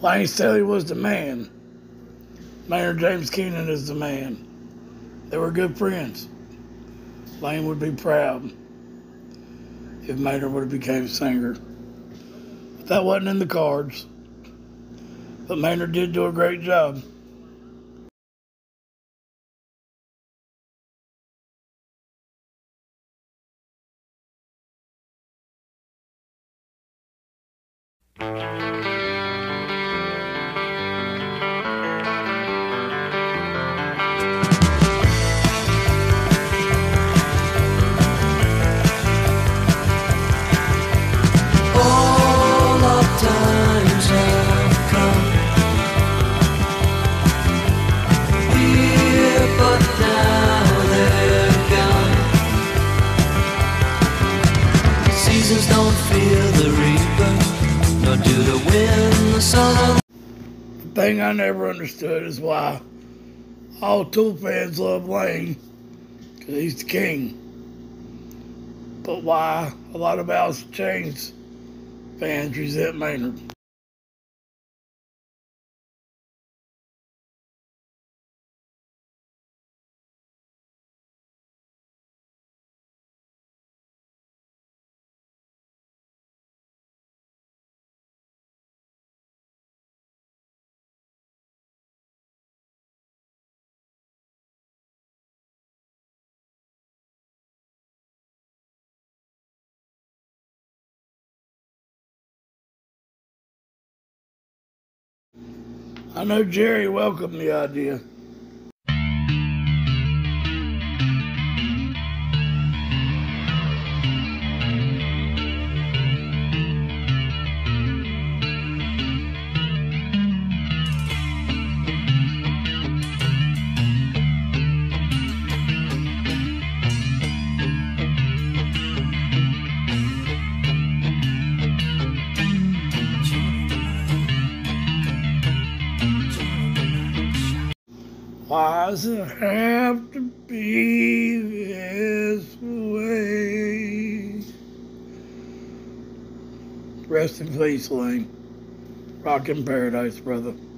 Layne Staley was the man. Maynard James Keenan is the man. They were good friends. Layne would be proud if Maynard would have became singer. But that wasn't in the cards. But Maynard did do a great job. Don't fear the reaper, nor do the wind, the sun. The thing I never understood is why all Tool fans love Layne, because he's the king. But why a lot of Alice in Chains fans resent Maynard. I know Jerry welcomed the idea. Why does it have to be this way? Rest in peace, Layne. Rock in paradise, brother.